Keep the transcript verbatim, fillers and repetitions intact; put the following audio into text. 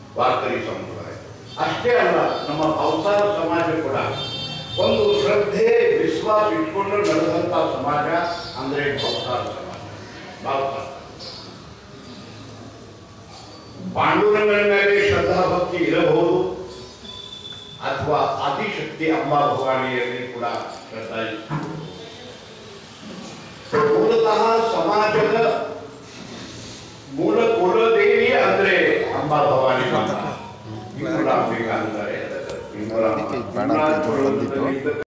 ವಾರ್ಕರಿ ಸಮುದಾಯ ಅಷ್ಟೇ ಅಲ್ಲ, ನಮ್ಮ ಭಾವಸಾರ ಸಮಾಜ ಕೂಡ ಒಂದು ಶ್ರದ್ಧೆ ವಿಶ್ವಾಸ ಇಟ್ಕೊಂಡು ನಡೆದಂಥ ಸಮಾಜ ಅಂದರೆ ಭಾವಸಾರ ಸಮಾಜ. ಭಾವಸಾರ ಪಾಂಡುರಂಗನ ಮೇಲೆ ಶ್ರದ್ಧಾ ಭಕ್ತಿ ಇರಬಹುದು, ಅಥವಾ ಆದಿಶಕ್ತಿ ಅಂಬಾ ಭವಾನಿಯಲ್ಲಿ ಕೂಡ ಶ್ರದ್ಧಾ ಇರಬಹುದು. ಮೂಲತಃ ಸಮಾಜದ ಮೂಲ ಕುಲದೇವಿ ಅಂದ್ರೆ ಅಂಬಾ ಭವಾನಿ ಮಾತಾ. ಅಂತಾರೆ